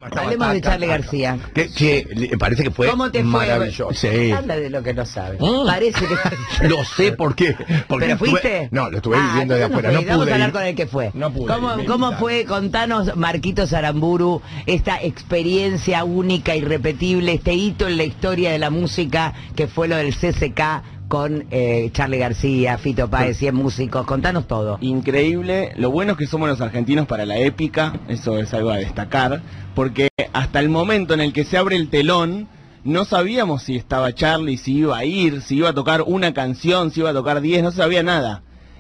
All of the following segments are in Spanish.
Hablemos de Charly García. Que parece que fue ¿Cómo te maravilloso. fue? Sí. Habla de lo que no sabes. Parece que... Lo sé por qué. Porque ¿Pero fuiste? No, lo estuve viviendo de afuera. No pude vamos a hablar ir. con el que fue. No pude ir, ¿Cómo fue? Contanos, Marquitos Aramburu, esta experiencia única, irrepetible, este hito en la historia de la música que fue lo del CCK con Charly García, Fito Páez, 100 músicos. Contanos todo. Increíble. Lo bueno es que somos los argentinos para la épica, eso es algo a destacar, porque hasta el momento en el que se abre el telón, no sabíamos si estaba Charly, si iba a ir, si iba a tocar una canción, si iba a tocar 10, no se sabía nada.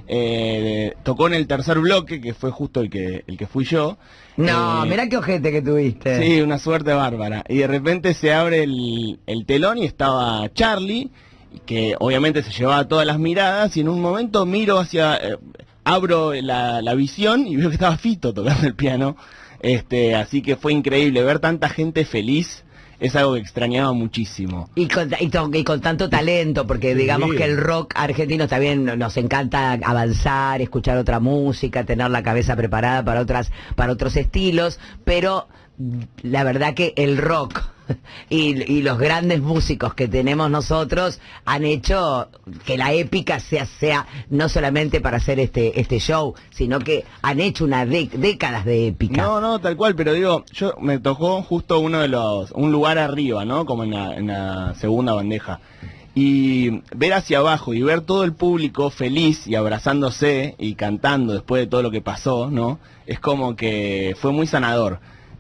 Tocó en el tercer bloque, que fue justo el que fui yo. No, mirá qué ojete que tuviste. Sí, una suerte bárbara. Y de repente se abre el telón y estaba Charly, que obviamente se llevaba todas las miradas, y en un momento miro hacia... abro la visión y veo que estaba Fito tocando el piano. Así que fue increíble ver tanta gente feliz. Es algo que extrañaba muchísimo. Y con tanto talento, porque digamos que el rock argentino está bien, nos encanta avanzar, escuchar otra música, tener la cabeza preparada para otros estilos, pero la verdad que el rock y los grandes músicos que tenemos nosotros han hecho que la épica sea no solamente para hacer este show, sino que han hecho décadas de épica. No, tal cual, pero digo, yo me tocó justo un lugar arriba, ¿no? Como en la segunda bandeja. Y ver hacia abajo y ver todo el público feliz y abrazándose y cantando después de todo lo que pasó, ¿no? Es como que fue muy sanador.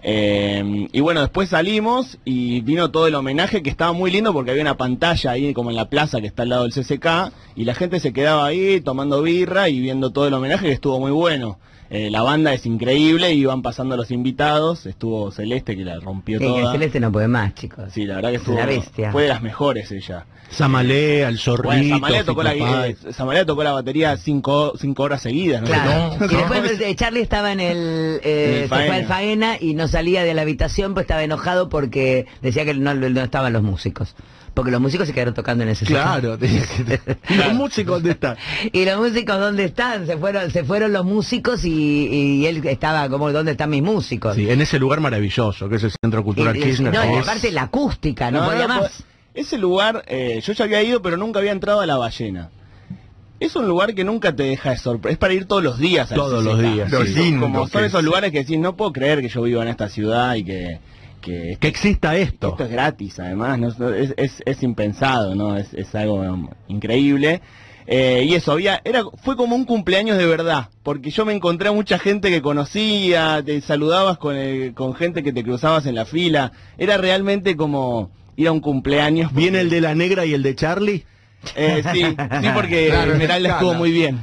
Y bueno, después salimos y vino todo el homenaje, que estaba muy lindo porque había una pantalla ahí como en la plaza que está al lado del CCK, y la gente se quedaba ahí tomando birra y viendo todo el homenaje, que estuvo muy bueno. La banda es increíble y iban pasando los invitados. Estuvo Celeste, que la rompió toda. Celeste no puede más, chicos. Sí, la verdad que estuvo, la bestia. Fue de las mejores ella. Samalé, al Zorrito. Bueno, Samalé tocó la batería 5 horas seguidas, ¿no? Claro. Y después Charly estaba en se fue al Faena y no salía de la habitación, pues estaba enojado porque decía que no estaban los músicos. Porque los músicos se quedaron tocando en ese Claro, ¿y los músicos dónde están? ¿Y los músicos dónde están? Se fueron los músicos y él estaba como, ¿dónde están mis músicos? Sí, en ese lugar maravilloso, que es el Centro Cultural Kirchner. No, y aparte la acústica, no podía más. Ese lugar, yo ya había ido, pero nunca había entrado a La Ballena. Es un lugar que nunca te deja de sorprender. Es para ir todos los días. Todos los días. Sí, como son esos lugares que decís, no puedo creer que yo viva en esta ciudad y que exista esto. Esto es gratis, además, ¿no? Es impensado, ¿no? Es algo increíble. Y eso, fue como un cumpleaños de verdad, porque yo me encontré a mucha gente que conocía, te saludabas con gente que te cruzabas en la fila. Era realmente como ir a un cumpleaños. ¿Viene el de la negra y el de Charly? Sí, porque Esmeralda estuvo muy bien.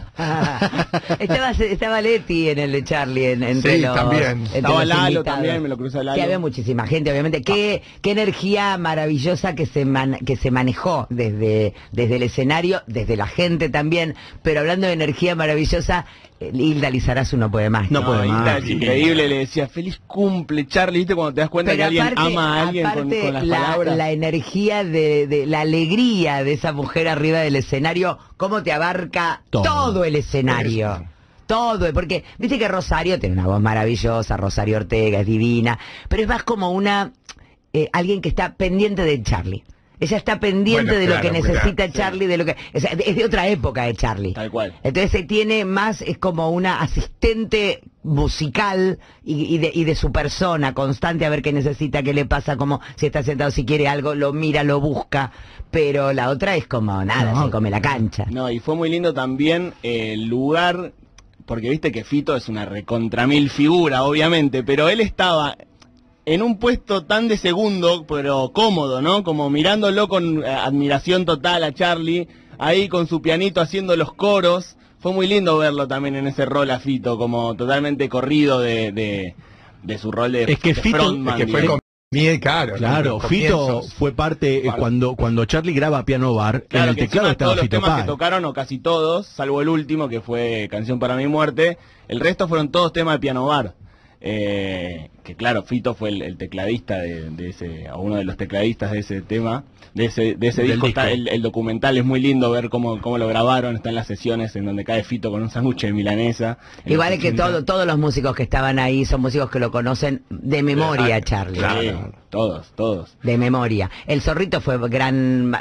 Estaba Leti en el de Charly, entre sí, los... también. Estaba Lalo también, me lo cruza Lalo. Que había muchísima gente, obviamente. Qué energía maravillosa que se manejó desde el escenario, desde la gente también. Pero hablando de energía maravillosa, Hilda Lizarazu no puede más. No puede más. Hilda es increíble, le decía, feliz cumple, Charly, ¿viste? Cuando te das cuenta que alguien ama a alguien con las palabras. La energía de la alegría de esa mujer arriba del escenario, cómo te abarca todo el escenario. Todo, porque viste que Rosario tiene una voz maravillosa, Rosario Ortega es divina, pero es más como alguien que está pendiente de Charly. Ella está pendiente de lo que necesita Charly, de lo que es de otra época de Charly. Tal cual. Entonces se tiene más, es como una asistente musical y de su persona constante, a ver qué necesita, qué le pasa, como si está sentado, si quiere algo, lo mira, lo busca, pero la otra es como nada, se come la cancha. No, y fue muy lindo también el lugar, porque viste que Fito es una recontramil figura, obviamente, pero él estaba en un puesto tan de segundo, pero cómodo, ¿no? Como mirándolo con admiración total a Charly, ahí con su pianito haciendo los coros. Fue muy lindo verlo también en ese rol a Fito, como totalmente corrido de su rol de frontman. Es que fue Claro, Fito fue parte cuando Charly graba Piano Bar, en el teclado estaba Fito Páez. Todos los temas que tocaron, o casi todos, salvo el último, que fue Canción para mi muerte, el resto fueron todos temas de Piano Bar. que claro, Fito fue el tecladista de ese, o uno de los tecladistas de ese tema, de ese disco. El documental es muy lindo ver cómo lo grabaron, está en las sesiones en donde cae Fito con un sándwich de milanesa. Igual es que todos los músicos que estaban ahí son músicos que lo conocen de memoria, Charly. Claro, todos. De memoria. El Zorrito fue gran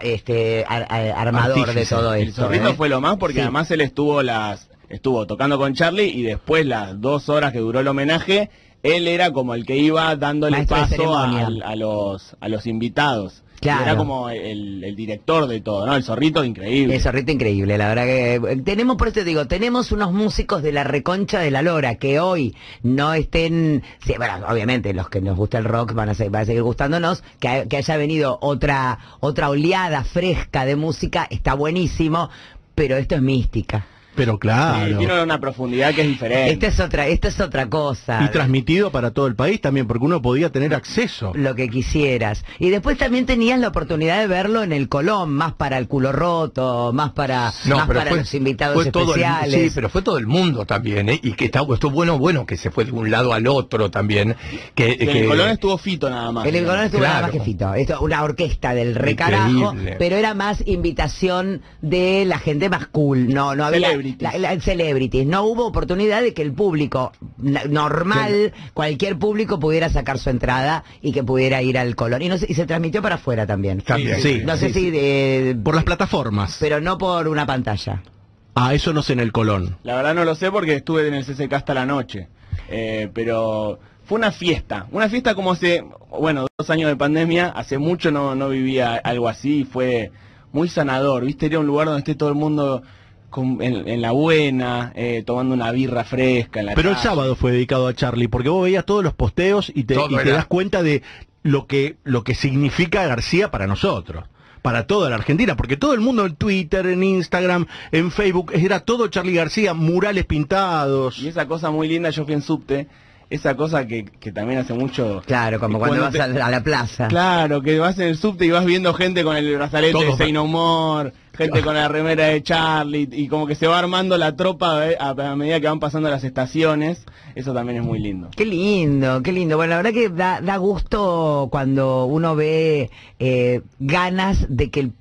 armador artífice de todo esto. El Zorrito fue lo más porque además él estuvo tocando con Charly y después las 2 horas que duró el homenaje, él era como el que iba dándole paso a los invitados. Claro. Era como el director de todo, ¿no? El Zorrito increíble. El Zorrito increíble, la verdad que tenemos, por eso te digo, tenemos unos músicos de la reconcha de la lora que hoy no estén, sí, bueno, obviamente los que nos gusta el rock va a seguir gustándonos, que haya venido otra oleada fresca de música, está buenísimo, pero esto es mística. Pero claro. Sí, tiene una profundidad que es diferente. Esta es otra cosa. Y transmitido para todo el país también, porque uno podía tener acceso. Lo que quisieras. Y después también tenías la oportunidad de verlo en el Colón, más para el culo roto, más para los invitados especiales. Sí, pero fue todo el mundo también, ¿eh? Y que estuvo bueno que se fue de un lado al otro también. Que en el Colón estuvo Fito nada más. En el Colón estuvo nada más que Fito. Esto, una orquesta del recarajo, pero era más invitación de la gente más cool. No había... Celebrities. No hubo oportunidad de que el público normal, cualquier público pudiera sacar su entrada y que pudiera ir al Colón. Y se transmitió para afuera también. Sí. No sé si por las plataformas. Pero no por una pantalla. Eso no sé en el Colón. La verdad no lo sé porque estuve en el CCK hasta la noche. Pero fue una fiesta como hace, 2 años de pandemia, hace mucho no vivía algo así, fue muy sanador, ¿viste? Era un lugar donde esté todo el mundo en la buena, tomando una birra fresca en la Pero calle. El sábado fue dedicado a Charly, porque vos veías todos los posteos y te das cuenta de lo que significa García para nosotros, para toda la Argentina, porque todo el mundo en Twitter, en Instagram, en Facebook, era todo Charly García, murales pintados. Y esa cosa muy linda, yo fui en subte, esa cosa que también hace mucho... Claro, como cuando vas a la plaza. Claro, que vas en el subte y vas viendo gente con el brazalete de Say No More, gente con la remera de Charly, y como que se va armando la tropa a medida que van pasando las estaciones. Eso también es muy lindo. Qué lindo, qué lindo. Bueno, la verdad que da gusto cuando uno ve ganas de que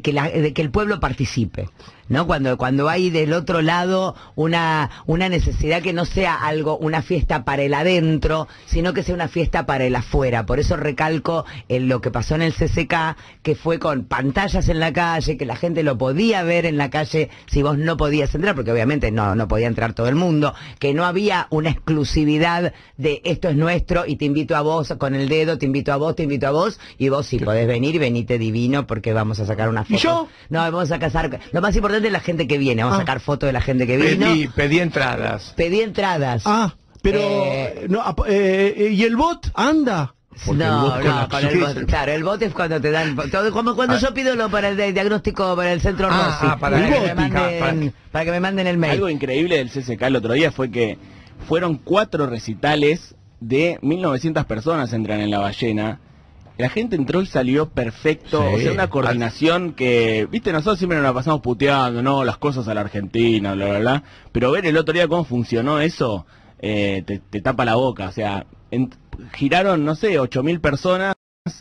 el pueblo participe, ¿no? Cuando hay del otro lado una necesidad que no sea una fiesta para el adentro, sino que sea una fiesta para el afuera. Por eso recalco lo que pasó en el CCK, que fue con pantallas en la calle, que la gente lo podía ver en la calle si vos no podías entrar, porque obviamente no podía entrar todo el mundo, que no había una exclusividad de esto es nuestro y te invito a vos con el dedo, te invito a vos, y vos sí podés venir y venite divino porque vamos a sacar una foto. ¿Y yo? No, vamos a casar. Lo más importante es la gente que viene. Vamos a sacar fotos de la gente que vino. Pedí entradas. Pedí entradas. Pero... ¿y el bot anda? Con el bot, claro, el bot es cuando te dan todo, como cuando yo pido para el diagnóstico para el centro Rossi, para que me manden el mail. Algo increíble del CCK el otro día fue que fueron 4 recitales de 1900 personas entran en La Ballena. La gente entró y salió perfecto, o sea, una coordinación que, viste, nosotros siempre nos la pasamos puteando, no, las cosas a la Argentina, bla, bla, bla, pero ver el otro día cómo funcionó eso, te tapa la boca, o sea, giraron, no sé, 8.000 personas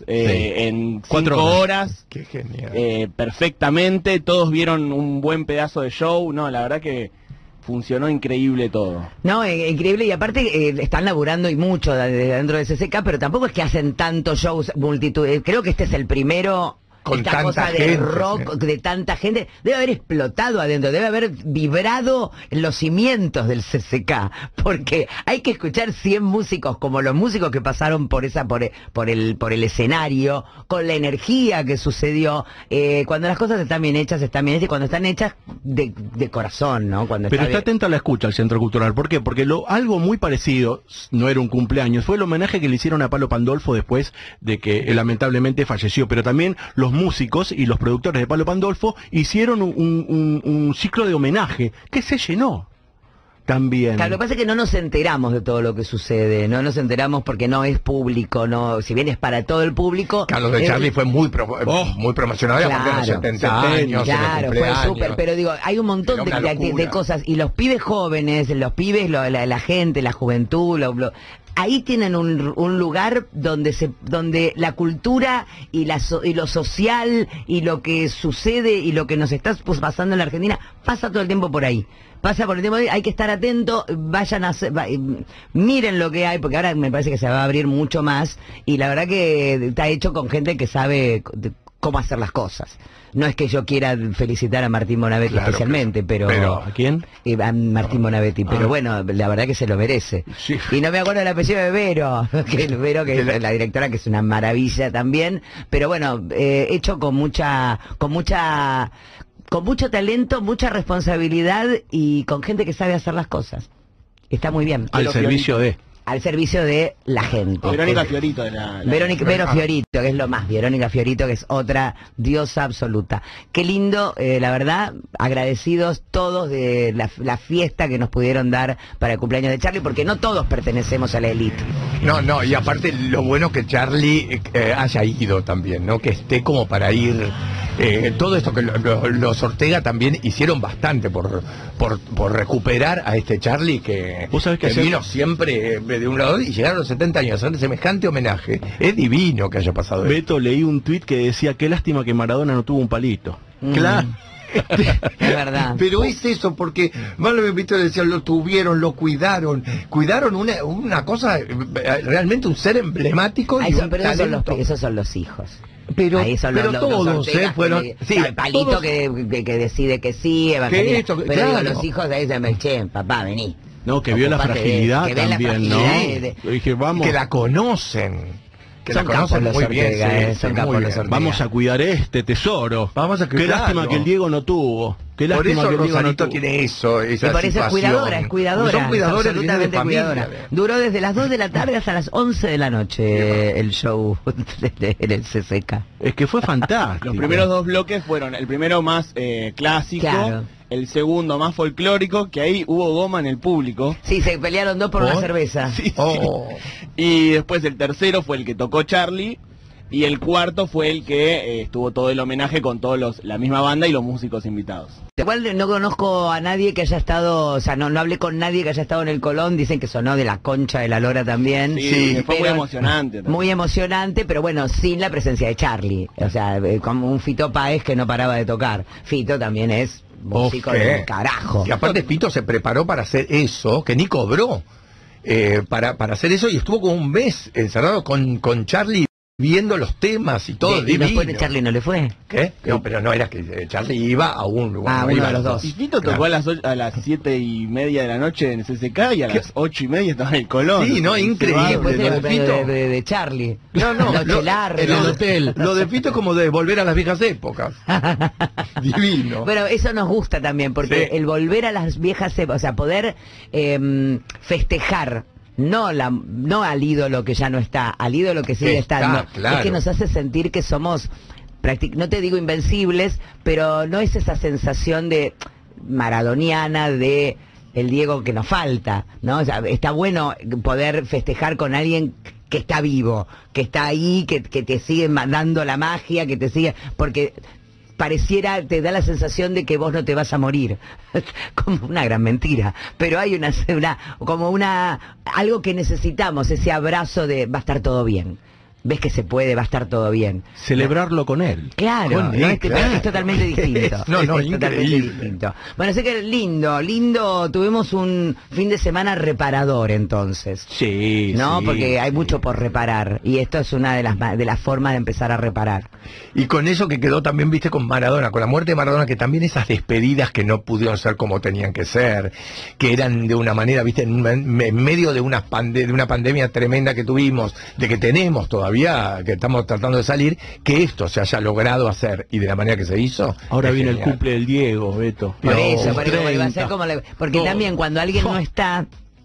en 5 horas. Qué genial. Perfectamente, todos vieron un buen pedazo de show, no, la verdad que funcionó increíble todo. No, increíble, y aparte están laburando y mucho dentro de CCK, pero tampoco es que hacen tantos shows multitud. Creo que este es el primero. Con esta tanta cosa gente, de rock, de tanta gente, debe haber explotado adentro, debe haber vibrado en los cimientos del CCK, porque hay que escuchar 100 músicos como los músicos que pasaron por el escenario, con la energía que sucedió, cuando las cosas están bien hechas, y cuando están hechas de corazón, ¿no? Pero está atento a la escucha al Centro Cultural, ¿por qué? Porque algo muy parecido, no era un cumpleaños, fue el homenaje que le hicieron a Palo Pandolfo después de que lamentablemente falleció, pero también los músicos y los productores de Palo Pandolfo hicieron un ciclo de homenaje que se llenó también. Claro, lo que pasa es que no nos enteramos de todo lo que sucede, no nos enteramos porque no es público, no, si bien es para todo el público. Claro, de Charly fue muy promocionado, claro, porque los 70 años. Claro, fue súper, pero digo, hay un montón de cosas, y los pibes jóvenes, los pibes, la gente, la juventud, ahí tienen un lugar donde la cultura y lo social y lo que sucede y lo que nos está pasando en la Argentina pasa todo el tiempo por ahí. Pasa por el tiempo, hay que estar atento, miren lo que hay, porque ahora me parece que se va a abrir mucho más, y la verdad que está hecho con gente que sabe cómo hacer las cosas. No es que yo quiera felicitar a Martín Bonavetti especialmente, pero ¿a quién? A Martín Bonavetti, pero bueno, la verdad que se lo merece. Sí. Y no me acuerdo el apellido de Vero, que es la directora, que es una maravilla también, pero bueno, hecho con mucho talento, mucha responsabilidad y con gente que sabe hacer las cosas. Está muy bien. Al servicio de la gente. Verónica Fiorito de Vero Fiorito, que es lo más. Verónica Fiorito, que es otra diosa absoluta. Qué lindo, la verdad, agradecidos todos de la fiesta que nos pudieron dar para el cumpleaños de Charlie, porque no todos pertenecemos a la élite. No, y aparte lo bueno que Charlie haya ido también, ¿no? Que esté como para ir. Todo esto que los Ortega también hicieron bastante por recuperar a este Charlie que vino siempre de un lado y llegar a los 70 años a hacer semejante homenaje. Es divino que haya pasado eso. Beto, leí un tuit que decía, qué lástima que Maradona no tuvo un palito. Claro. Es verdad. Pero es eso, porque Manuel Víctor decía, lo tuvieron, lo cuidaron una cosa, realmente un ser emblemático. Esos son los hijos. Pero los todos fueron, Palito todos, que decide que sí, Evangelina, pero claro. digo, los hijos de ahí dicen, che, papá, vení. No, que vio la fragilidad también, ¿no? Dije, vamos. Que la conocen. Que son la conocen capos muy los bien, Ortega, son capos muy los bien. Ortega. Vamos a cuidar este tesoro. Qué lástima que el Diego no tuvo. Qué por lástima eso que el Diego no Rosarito tuvo. tiene eso, esa Y por eso es situación. cuidadora. Son cuidadores, absolutamente de familia. cuidadora. Duró desde las 2 de la tarde hasta las 11 de la noche el show en el CCK. Es que fue fantástico. Los primeros dos bloques fueron el primero más clásico, Claro. el segundo más folclórico, que ahí hubo goma en el público. Sí, se pelearon dos por una cerveza. Sí, Oh. Y después el tercero fue el que tocó Charlie. Y el cuarto fue el que estuvo todo el homenaje con la misma banda y los músicos invitados. Igual no conozco a nadie que haya estado, o sea, no hablé con nadie que haya estado en el Colón, dicen que sonó de la concha de la lora también. Sí, fue muy pero emocionante. También. Muy emocionante, pero bueno, sin la presencia de Charlie. O sea, como un Fito Páez que no paraba de tocar. Fito también es músico del carajo. Y aparte Fito se preparó para hacer eso, que ni cobró, para hacer eso, y estuvo como un mes encerrado con Charlie, viendo los temas y todo. ¿Y después de Charlie no le fue? ¿Qué? No, pero no era que Charlie iba a un lugar. Uno de los dos. Y Fito tocó a las 7:30 de la noche en CCK y a las 8:30 estaba en el Colón. Sí, no, increíble. Y después lo el de cumpleaños Fito. de Charlie. No, Noche larga. en el hotel. Lo de Fito es como de volver a las viejas épocas. Divino. Bueno, eso nos gusta también, porque el volver a las viejas épocas, o sea, poder festejar. No al ídolo que ya no está, al ídolo que sigue estando. Claro. Es que nos hace sentir que somos, no te digo invencibles, pero no es esa sensación de maradoniana de el Diego que nos falta, ¿no? O sea, está bueno poder festejar con alguien que está vivo, que está ahí, que te sigue mandando la magia, que te sigue, porque pareciera, te da la sensación de que vos no te vas a morir. Como una gran mentira. Pero hay algo que necesitamos, ese abrazo de va a estar todo bien. Ves que se puede, va a estar todo bien. Celebrarlo con él. Claro, es totalmente distinto. No, es totalmente increíble. distinto. Bueno, sé que lindo, tuvimos un fin de semana reparador entonces. Sí, ¿No? sí, Porque hay sí. mucho por reparar. Y esto es una de las formas de empezar a reparar. Y con eso que quedó también, viste, con Maradona, con la muerte de Maradona, que también esas despedidas que no pudieron ser como tenían que ser, que eran de una manera, viste, en medio de una pandemia tremenda que tuvimos, de que tenemos todavía, que estamos tratando de salir, que esto se haya logrado hacer y de la manera que se hizo. Ahora es viene genial. el cumple del Diego, Beto. Por No, eso, un porque va a ser 30. como porque también cuando alguien no está,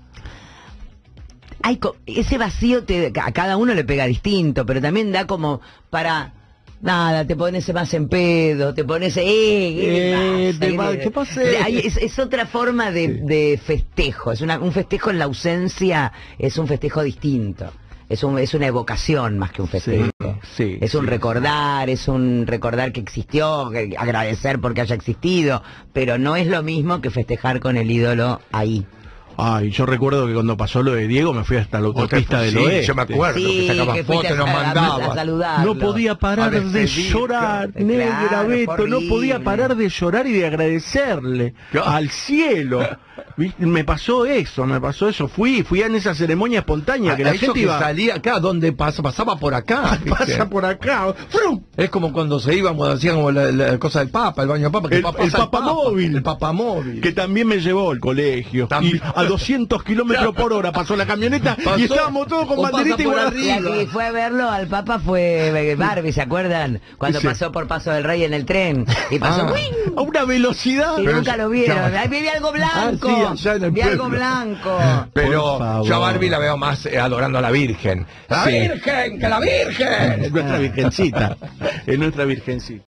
ese vacío a cada uno le pega distinto, pero también da como para nada, te pones más en pedo, te pones ¿qué pasa? Es otra forma de festejo, es un festejo en la ausencia, es un festejo distinto. Es una evocación más que un festejo. Sí, es un recordar que existió, agradecer porque haya existido, pero no es lo mismo que festejar con el ídolo ahí. Ay, yo recuerdo que cuando pasó lo de Diego me fui hasta la autopista del oeste. Yo me acuerdo que sacabas que fuiste fotos, nos a mandabas. saludarlo. No podía parar A de despedir, llorar, claro. negra, Claro, Beto, no horrible. podía parar de llorar y de agradecerle al cielo. ¿Viste? Me pasó eso. Fui en esa ceremonia espontánea que la eso gente que iba... salía acá, donde pasaba por acá. ¿viste? Pasa por acá. ¡Frum! Es como cuando se iban, cuando hacían como la cosa del Papa, el baño del Papa, que El pasa papamóvil. El papamóvil. Que también me llevó al colegio. También. Y a 200 kilómetros por hora pasó la camioneta y Pasó, estábamos todos con o pasa banderita y por guarda- La que fue a verlo al Papa fue Barbie, ¿se acuerdan? Cuando Sí. pasó por Paso del Rey en el tren. Y pasó, ¡uing! a una velocidad. Y Pero nunca lo vieron. ya- Ahí vi algo blanco. sí, allá en el vi algo pueblo. blanco. Pero Por favor. yo a Barbie la veo más adorando a la Virgen. ¡La Sí. Virgen! ¡Que la Virgen! Es nuestra virgencita. Es nuestra virgencita.